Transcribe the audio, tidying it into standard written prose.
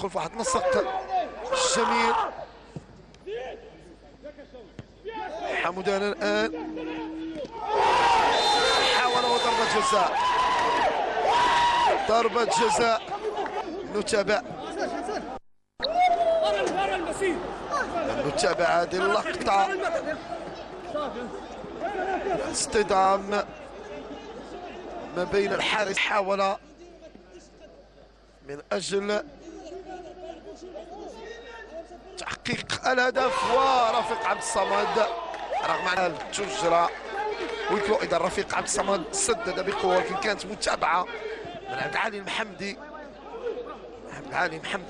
يدخل في واحد النسق جميل. حمودان الآن حاول وضربة جزاء، ضربة جزاء. نتابع هذه اللقطة، اصطدام ما بين الحارس، حاول من أجل تحقيق الهدف، ورفيق عبد الصمد رغم التجرى ويكلو ايضا رفيق عبد الصمد سدد بقوه، ولكن كانت متابعه من عبد العالي المحمدي. عبد العالي المحمدي